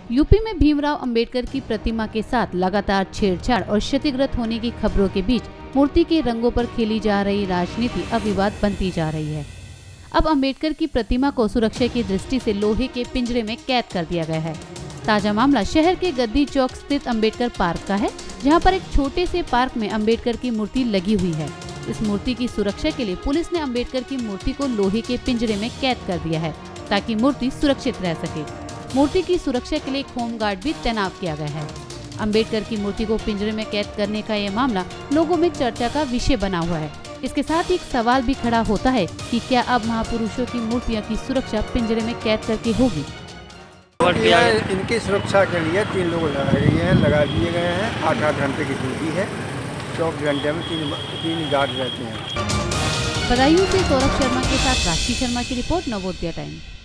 UP में भीमराव अंबेडकर की प्रतिमा के साथ लगातार छेड़छाड़ और क्षतिग्रस्त होने की खबरों के बीच मूर्ति के रंगों पर खेली जा रही राजनीति अब विवाद बनती जा रही है। अब अंबेडकर की प्रतिमा को सुरक्षा की दृष्टि से लोहे के पिंजरे में कैद कर दिया गया है। ताजा मामला शहर के गद्दी चौक स्थित अंबेडकर पार्क का है, जहां पर एक छोटे से पार्क में अंबेडकर की मूर्ति लगी हुई है। इस मूर्ति की सुरक्षा के लिए पुलिस ने अंबेडकर की मूर्ति को लोहे के पिंजरे में कैद कर दिया है, ताकि मूर्ति सुरक्षित रह सके। मूर्ति की सुरक्षा के लिए एक होमगार्ड भी तैनात किया गया है। अंबेडकर की मूर्ति को पिंजरे में कैद करने का ये मामला लोगों में चर्चा का विषय बना हुआ है। इसके साथ ही एक सवाल भी खड़ा होता है कि क्या अब महापुरुषों की मूर्तियों की सुरक्षा पिंजरे में कैद करके होगी। इनकी सुरक्षा के लिए 3 लोग लगा दिए गए हैं। 8-8 घंटे की ड्यूटी है। 24 घंटे में 3 गार्ड रहते हैं। बदायूं से सौरभ शर्मा के साथ राशि शर्मा की रिपोर्ट, नवोदय टाइम।